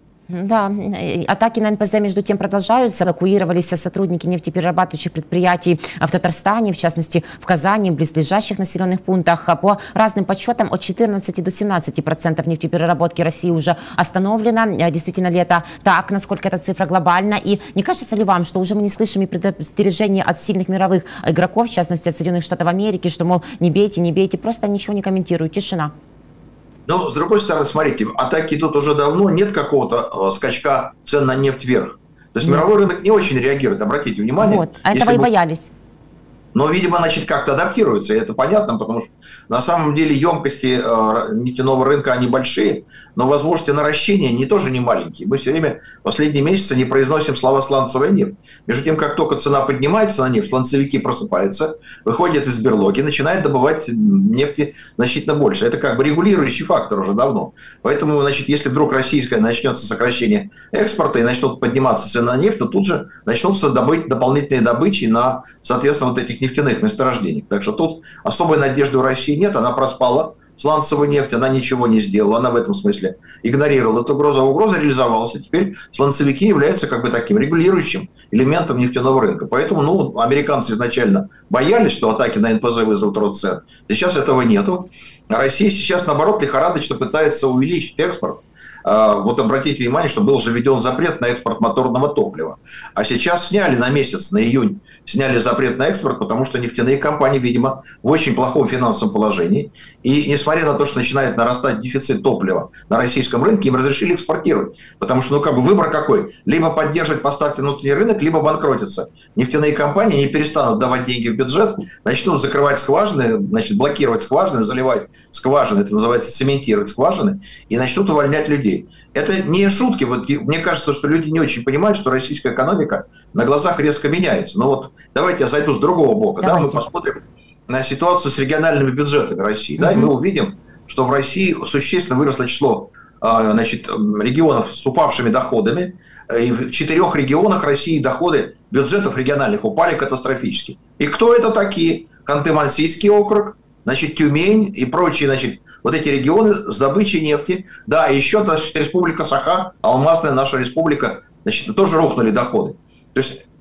Да, атаки на эн пэ зэ между тем продолжаются. Эвакуировались сотрудники нефтеперерабатывающих предприятий в Татарстане, в частности в Казани, в близлежащих населенных пунктах. По разным подсчетам от четырнадцати до семнадцати процентов нефтепереработки России уже остановлено. Действительно ли это так? Насколько эта цифра глобальна? И не кажется ли вам, что уже мы не слышим и предостережения от сильных мировых игроков, в частности от Соединенных Штатов Америки, что, мол, не бейте, не бейте, просто ничего не комментируют, тишина? Но, с другой стороны, смотрите, атаки идут уже давно, нет какого-то э, скачка цен на нефть вверх. То есть mm. мировой рынок не очень реагирует, обратите внимание. Вот, а этого и боялись. Но, видимо, значит, как-то адаптируется, и это понятно, потому что на самом деле емкости э, нефтяного рынка, они большие, но возможности наращения не тоже не маленькие. Мы все время в последние месяцы не произносим слова «сланцевая нефть». Между тем, как только цена поднимается на нефть, сланцевики просыпаются, выходят из берлоги, начинают добывать нефти значительно больше. Это как бы регулирующий фактор уже давно. Поэтому, значит, если вдруг российское начнется сокращение экспорта и начнут подниматься цены на нефть, то тут же начнутся добыть дополнительные добычи на, соответственно, вот этих нефтяных месторождений. Так что тут особой надежды у России нет, она проспала сланцевую нефть, она ничего не сделала, она в этом смысле игнорировала эту угрозу, а угроза реализовалась, и теперь сланцевики являются как бы таким регулирующим элементом нефтяного рынка. Поэтому, ну, американцы изначально боялись, что атаки на эн пэ зэ вызовут рост цен. Сейчас этого нету. А Россия сейчас, наоборот, лихорадочно пытается увеличить экспорт. Вот обратите внимание, что был заведен запрет на экспорт моторного топлива. А сейчас сняли на месяц, на июнь, сняли запрет на экспорт, потому что нефтяные компании, видимо, в очень плохом финансовом положении. И несмотря на то, что начинает нарастать дефицит топлива на российском рынке, им разрешили экспортировать. Потому что, ну, как бы выбор какой? Либо поддерживать поставки на внутренний рынок, либо банкротиться. Нефтяные компании не перестанут давать деньги в бюджет, начнут закрывать скважины, значит, блокировать скважины, заливать скважины, это называется цементировать скважины, и начнут увольнять людей. Это не шутки. Вот мне кажется, что люди не очень понимают, что российская экономика на глазах резко меняется. Но вот давайте я зайду с другого бока. Да, мы посмотрим на ситуацию с региональными бюджетами России. Mm-hmm. Да, и мы увидим, что в России существенно выросло число, значит, регионов с упавшими доходами. И в четырех регионах России доходы бюджетов региональных упали катастрофически. И кто это такие? Ханты-Мансийский округ, значит, Тюмень и прочие, значит, вот эти регионы с добычей нефти. Да, еще, значит, республика Саха, алмазная наша республика, значит, тоже рухнули доходы. То есть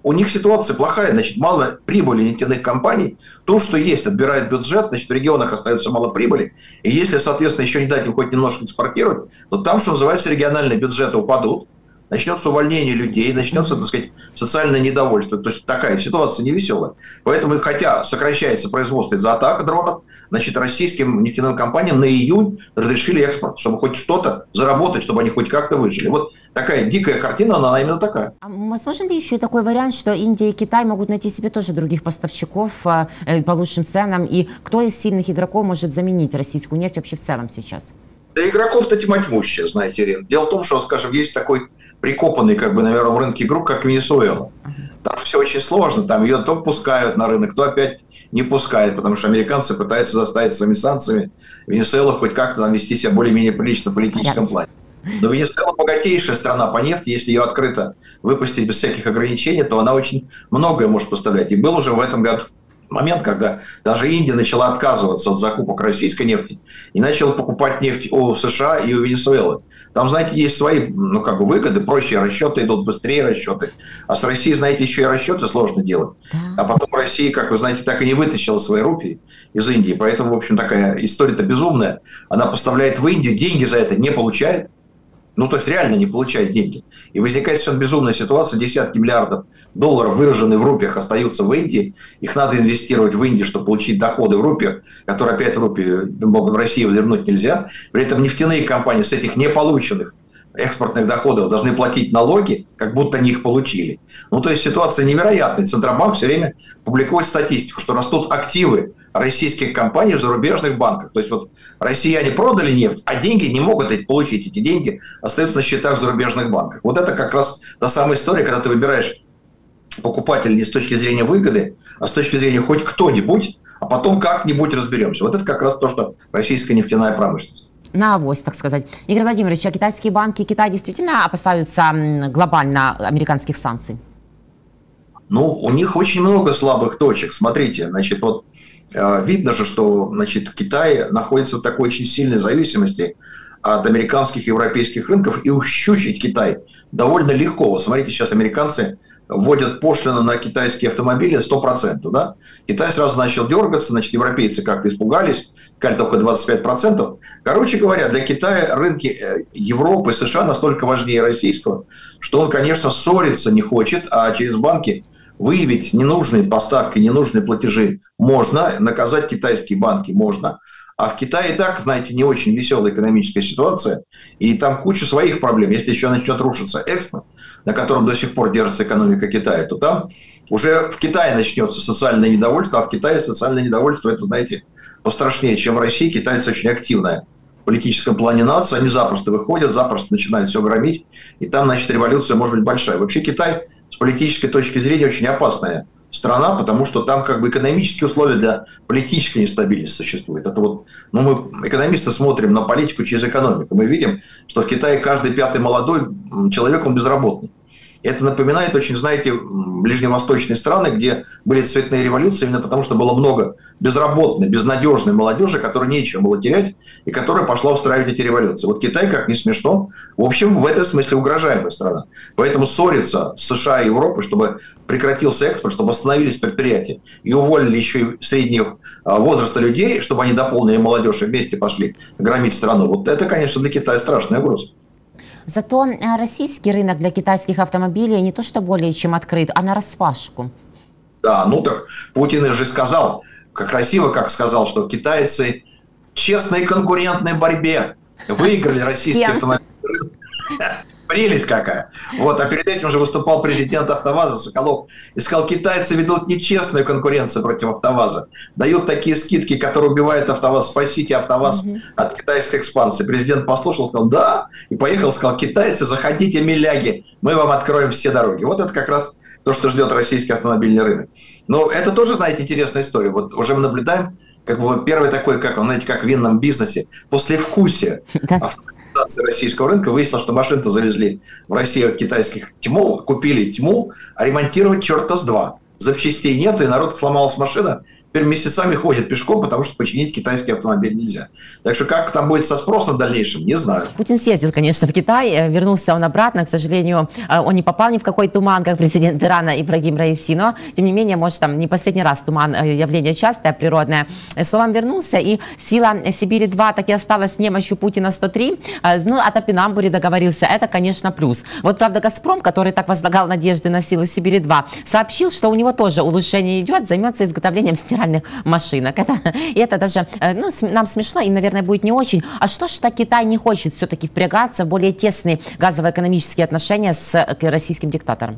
у них ситуация плохая, значит, мало прибыли нефтяных компаний, то, что есть, отбирает бюджет, значит, в регионах остается мало прибыли, и если, соответственно, еще не дать им хоть немножко экспортировать, то там, что называется, региональные бюджеты упадут, начнется увольнение людей, начнется, так сказать, социальное недовольство. То есть такая ситуация невеселая. Поэтому, хотя сокращается производство из-за атак дронов, значит, российским нефтяным компаниям на июнь разрешили экспорт, чтобы хоть что-то заработать, чтобы они хоть как-то выжили. Вот такая дикая картина, она именно такая. А возможно ли еще и такой вариант, что Индия и Китай могут найти себе тоже других поставщиков э, по лучшим ценам? И кто из сильных игроков может заменить российскую нефть вообще в целом сейчас? Да игроков-то тьма тьмущая, знаете, Ирина. Дело в том, что, скажем, есть такой прикопанный, как бы, на мировом рынке игрок, как Венесуэла. Там все очень сложно, там ее то пускают на рынок, то опять не пускают, потому что американцы пытаются заставить своими санкциями Венесуэлу хоть как-то там вести себя более-менее прилично в политическом плане. Но Венесуэла богатейшая страна по нефти, если ее открыто выпустить без всяких ограничений, то она очень многое может поставлять. И был уже в этом году момент, когда даже Индия начала отказываться от закупок российской нефти и начала покупать нефть у США и у Венесуэлы. Там, знаете, есть свои, ну, как бы выгоды, проще расчеты идут, быстрее расчеты. А с Россией, знаете, еще и расчеты сложно делать. А потом Россия, как вы знаете, так и не вытащила свои рупии из Индии. Поэтому, в общем, такая история-то безумная. Она поставляет в Индию, деньги за это не получает. Ну, то есть реально не получает деньги. И возникает совершенно безумная ситуация. Десятки миллиардов долларов, выраженные в рупиях, остаются в Индии. Их надо инвестировать в Индию, чтобы получить доходы в рупиях, которые опять в рупии в России вернуть нельзя. При этом нефтяные компании с этих неполученных экспортных доходов должны платить налоги, как будто они их получили. Ну, то есть ситуация невероятная. Центробанк все время публикует статистику, что растут активы российских компаний в зарубежных банках. То есть вот россияне продали нефть, а деньги не могут эти получить. Эти деньги остаются на счетах в зарубежных банках. Вот это как раз та самая история, когда ты выбираешь покупателя не с точки зрения выгоды, а с точки зрения хоть кто-нибудь, а потом как-нибудь разберемся. Вот это как раз то, что российская нефтяная промышленность. На авось, так сказать. Игорь Владимирович, а китайские банки Китай действительно опасаются глобально американских санкций? Ну, у них очень много слабых точек. Смотрите, значит, вот видно же, что, значит, Китай находится в такой очень сильной зависимости от американских и европейских рынков, и ущучить Китай довольно легко. Вот смотрите, сейчас американцы вводят пошлину на китайские автомобили сто процентов. Да? Китай сразу начал дергаться, значит, европейцы как-то испугались, сказали только двадцать пять процентов. Короче говоря, для Китая рынки Европы и США настолько важнее российского, что он, конечно, ссориться не хочет, а через банки выявить ненужные поставки, ненужные платежи можно, наказать китайские банки можно. А в Китае и так, знаете, не очень веселая экономическая ситуация, и там куча своих проблем. Если еще начнет рушиться экспорт, на котором до сих пор держится экономика Китая, то там уже в Китае начнется социальное недовольство, а в Китае социальное недовольство, это, знаете, пострашнее, чем в России. Китайцы очень активная в политическом плане нация, они запросто выходят, запросто начинают все громить, и там, значит, революция может быть большая. Вообще Китай с политической точки зрения очень опасная страна, потому что там как бы экономические условия для политической нестабильности существуют. Это вот, ну, мы, экономисты, смотрим на политику через экономику. Мы видим, что в Китае каждый пятый молодой человек, он безработный. Это напоминает очень, знаете, ближневосточные страны, где были цветные революции, именно потому что было много безработной, безнадежной молодежи, которой нечего было терять, и которая пошла устраивать эти революции. Вот Китай, как ни смешно, в общем, в этом смысле угрожаемая страна. Поэтому ссориться с США и Европой, чтобы прекратился экспорт, чтобы остановились предприятия, и уволили еще и среднего возраста людей, чтобы они дополнили молодежь и вместе пошли громить страну. Вот это, конечно, для Китая страшная угроза. Зато российский рынок для китайских автомобилей не то что более чем открыт, а нараспашку. Да, ну так Путин же сказал, как красиво, как сказал, что китайцы в честной конкурентной борьбе выиграли российский автомобильный рынок. Прелесть какая. Вот, а перед этим же выступал президент АвтоВАЗа Соколов и сказал, китайцы ведут нечестную конкуренцию против АвтоВАЗа. Дают такие скидки, которые убивают АвтоВАЗ. Спасите АвтоВАЗ угу. от китайской экспансии. Президент послушал, сказал, да, и поехал, сказал, китайцы, заходите, миляги, мы вам откроем все дороги. Вот это как раз то, что ждет российский автомобильный рынок. Но это тоже, знаете, интересная история. Вот уже мы наблюдаем, как бы первый такой, как, знаете, как в винном бизнесе, послевкусие российского рынка. Выяснилось, что машины-то завезли в Россию от китайских тьму, купили тьму, а ремонтировать черта с два. Запчастей нет, и народ сломалась машина, теперь месяцами ходят пешком, потому что починить китайский автомобиль нельзя. Так что как там будет со спросом в дальнейшем, не знаю. Путин съездил, конечно, в Китай, вернулся он обратно. К сожалению, он не попал ни в какой туман, как президент Ирана Ибрагим Раиси, но, тем не менее, может, там не последний раз туман, явление частое, природное. Словом, вернулся, и сила Сибири-два так и осталась с немощью Путина сто три. Ну, о Топинамбуре договорился, это, конечно, плюс. Вот, правда, «Газпром», который так возлагал надежды на силу Сибири-два, сообщил, что у него тоже улучшение идет, займется изготовлением стиральных машинок. Это, и это даже, ну, нам смешно, им, наверное, будет не очень. А что ж так Китай не хочет все-таки впрягаться в более тесные газово-экономические отношения с российским диктатором?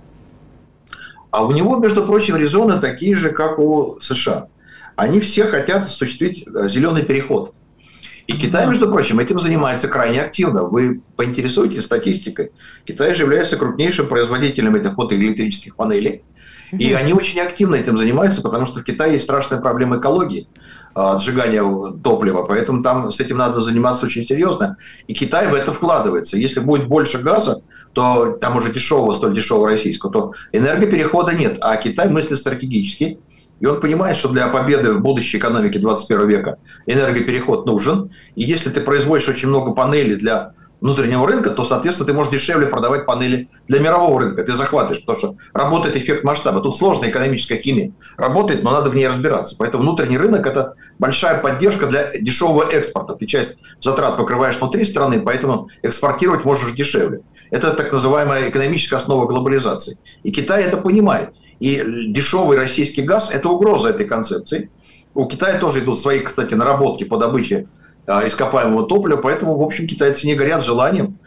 А у него, между прочим, резоны такие же, как у США. Они все хотят осуществить зеленый переход. И Китай, между прочим, этим занимается крайне активно. Вы поинтересуетесь статистикой. Китай же является крупнейшим производителем этих фотоэлектрических панелей. И они очень активно этим занимаются, потому что в Китае есть страшная проблема экологии, отжигания топлива. Поэтому там с этим надо заниматься очень серьезно. И Китай в это вкладывается. Если будет больше газа, то там уже дешевого, столь дешевого российского, то энергоперехода нет. А Китай мыслит стратегически. И он понимает, что для победы в будущей экономике двадцать первого века энергопереход нужен. И если ты производишь очень много панелей для внутреннего рынка, то, соответственно, ты можешь дешевле продавать панели для мирового рынка. Ты захватываешь, потому что работает эффект масштаба. Тут сложная экономическая химия. Работает, но надо в ней разбираться. Поэтому внутренний рынок – это большая поддержка для дешевого экспорта. Ты часть затрат покрываешь внутри страны, поэтому экспортировать можешь дешевле. Это так называемая экономическая основа глобализации. И Китай это понимает. И дешевый российский газ – это угроза этой концепции. У Китая тоже идут свои, кстати, наработки по добыче ископаемого топлива, поэтому, в общем, китайцы не горят желанием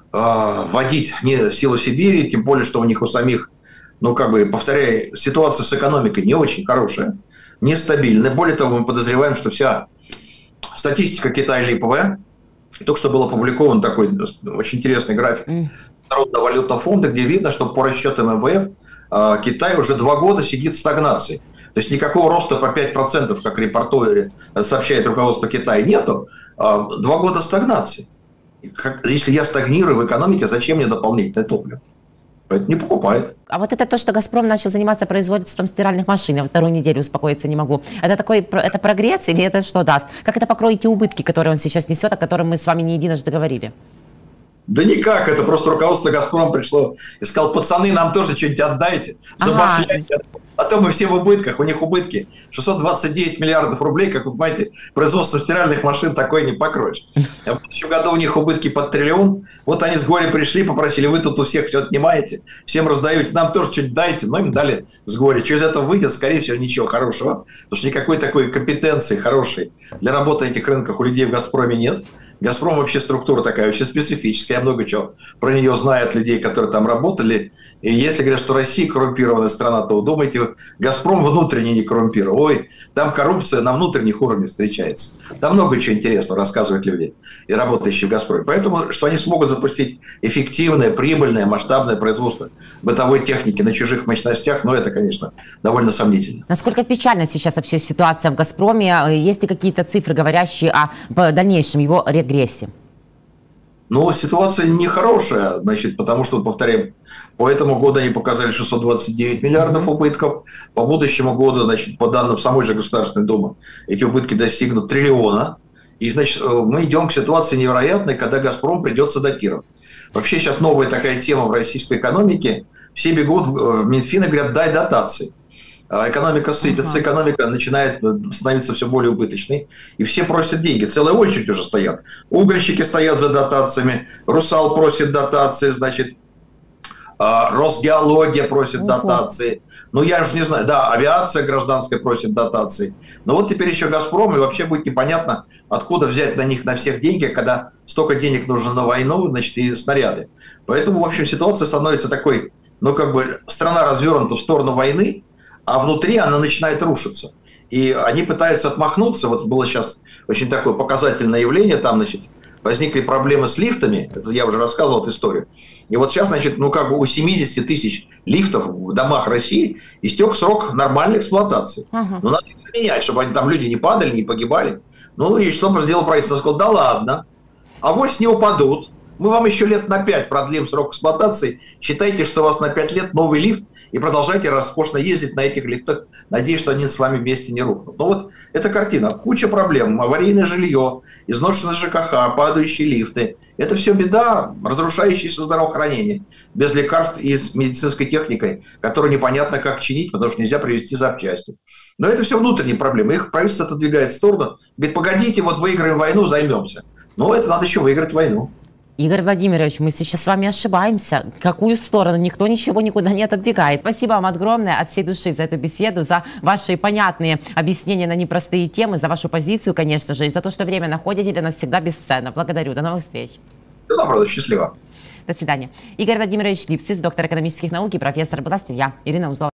э, вводить не силу Сибири, тем более, что у них у самих, ну, как бы, повторяю, ситуация с экономикой не очень хорошая, нестабильная. Более того, мы подозреваем, что вся статистика Китая липовая. Только что был опубликован такой очень интересный график Международного валютного фонда, где видно, что по расчетам эм вэ эф э, Китай уже два года сидит в стагнации. То есть никакого роста по пять процентов, как репортует, сообщает руководство Китая, нету. Два года стагнации. Если я стагнирую в экономике, зачем мне дополнительное топливо? Поэтому не покупает. А вот это то, что «Газпром» начал заниматься производством стиральных машин. Я вторую неделю успокоиться не могу. Это такой, это прогресс или это что даст? Как это покроет те убытки, которые он сейчас несет, о которых мы с вами не единожды говорили? Да никак, это просто руководство «Газпром» пришло и сказал: пацаны, нам тоже что-нибудь отдайте, забашляйте. Ага. А то мы все в убытках, у них убытки шестьсот двадцать девять миллиардов рублей, как вы понимаете, производство стиральных машин такое не покроешь. А в следующем году у них убытки под триллион, вот они с горя пришли, попросили: вы тут у всех все отнимаете, всем раздаете, нам тоже что-нибудь дайте, но им дали с горя. Что из этого выйдет, скорее всего, ничего хорошего, потому что никакой такой компетенции хорошей для работы на этих рынках у людей в «Газпроме» нет. «Газпром» вообще структура такая, очень специфическая. Я много чего про нее знаю от людей, которые там работали. И если говорят, что Россия коррумпированная страна, то думайте, «Газпром» внутренне не коррумпирован. Ой, там коррупция на внутренних уровнях встречается. Там много чего интересного рассказывают люди, и работающие в «Газпроме». Поэтому, что они смогут запустить эффективное, прибыльное, масштабное производство бытовой техники на чужих мощностях, ну, это, конечно, довольно сомнительно. Насколько печальна сейчас вообще ситуация в «Газпроме»? Есть ли какие-то цифры, говорящие о дальнейшем его регрессии? Ну, ситуация нехорошая, значит, потому что, повторяю, по этому году они показали шестьсот двадцать девять миллиардов убытков, по будущему году, значит, по данным самой же Государственной Думы, эти убытки достигнут триллиона, и, значит, мы идем к ситуации невероятной, когда «Газпром» придется датировать. Вообще сейчас новая такая тема в российской экономике, все бегут в Минфин и говорят: дай дотации. Экономика сыпется, экономика начинает становиться все более убыточной, и все просят деньги. Целая очередь уже стоят. Угольщики стоят за дотациями, «Русал» просит дотации, значит, Росгеология просит дотации. Ну, я же не знаю, да, авиация гражданская просит дотации. Но вот теперь еще «Газпром», и вообще будет непонятно, откуда взять на них на всех деньги, когда столько денег нужно на войну, значит, и снаряды. Поэтому, в общем, ситуация становится такой, ну, как бы страна развернута в сторону войны, а внутри она начинает рушиться. И они пытаются отмахнуться. Вот было сейчас очень такое показательное явление. Там, значит, возникли проблемы с лифтами. Это я уже рассказывал эту историю. И вот сейчас, значит, ну как бы у семидесяти тысяч лифтов в домах России истек срок нормальной эксплуатации. Uh-huh. Но надо их заменять, чтобы они, там люди не падали, не погибали. Ну и что сделал правительство? Сказал: да ладно, авось не упадут. Мы вам еще лет на пять продлим срок эксплуатации. Считайте, что у вас на пять лет новый лифт, и продолжайте роскошно ездить на этих лифтах. Надеюсь, что они с вами вместе не рухнут. Ну вот эта картина. Куча проблем. Аварийное жилье, изношенное ЖКХ, падающие лифты. Это все беда, разрушающееся здравоохранение. Без лекарств и с медицинской техникой, которую непонятно как чинить, потому что нельзя привезти запчасти. Но это все внутренние проблемы. Их правительство отодвигает в сторону. Говорит, погодите, вот выиграем войну, займемся. Но это надо еще выиграть войну. Игорь Владимирович, мы сейчас с вами ошибаемся. Какую сторону? Никто ничего никуда не отодвигает. Спасибо вам огромное от всей души за эту беседу, за ваши понятные объяснения на непростые темы, за вашу позицию, конечно же, и за то, что время находите для нас всегда бесценно. Благодарю. До новых встреч. Всего доброго, счастливо. До свидания. Игорь Владимирович Липсиц, доктор экономических наук и профессор. Была с ним я, Ирина Узлова.